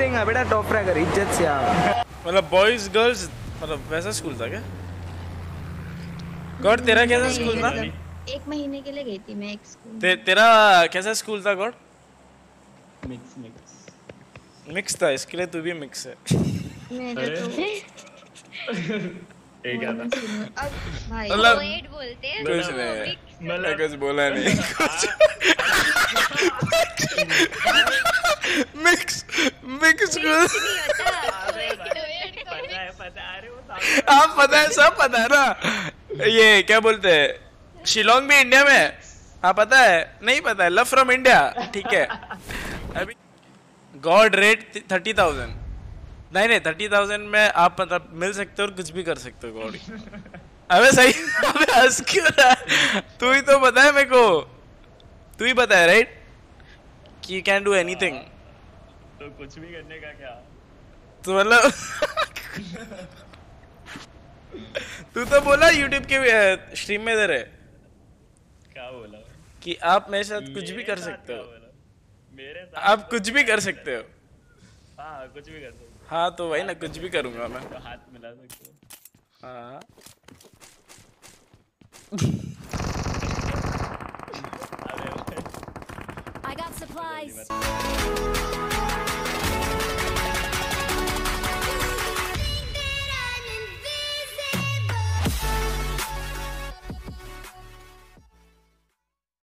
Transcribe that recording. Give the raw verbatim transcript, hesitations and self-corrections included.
रहेगा बेटा top fragger इज्जत से आओ। मतलब बॉयज गर्ल्स मतलब वैसा स्कूल था क्या? गॉड तेरा कैसा स्कूल था? एक महीने के लिए गई थी मैं एक स्कूल। ते, तेरा कैसा स्कूल था गॉड? मिक्स मिक्स मिक्स था, इसके लिए तू भी मिक्स है। मेरे तो एक क्या था? अब भाई मतलब कोएड बोलते हैं कुछ तो नहीं, mix- मैं कुछ बोला नहीं। मिक्स मिक्स mix नहीं होता पता है पता है अरे वो सामने आप पता है सब पता है ना। ये क्या बोलते हैं शिलोंग भी इंडिया में है। हाँ पता है, नहीं पता है लव फ्रॉम इंडिया ठीक है। अभी गॉड रेट थर्टी थाउजेंड नहीं नहीं थर्टी थाउजेंड में आप मतलब मिल सकते हो और कुछ भी कर सकते हो गॉड। अबे सही अबे हंस क्यों रहा है? तू ही तो पता है मेरे को, तू ही पता है राइट कि यू कैन डू एनीथिंग। तो कुछ भी करने का क्या? तो मतलब तू तो बोला यूट्यूब के स्ट्रीम में इधर है क्या बोला कि आप मेरे साथ कुछ भी कर सकते हो। मेरे साथ आप कुछ भी कर सकते हो। हाँ कुछ भी कर सकते हो। हाँ तो वही ना, कुछ भी करूंगा मैं। तो हाथ मिला सकते हो। हाँ अबे I got supplies.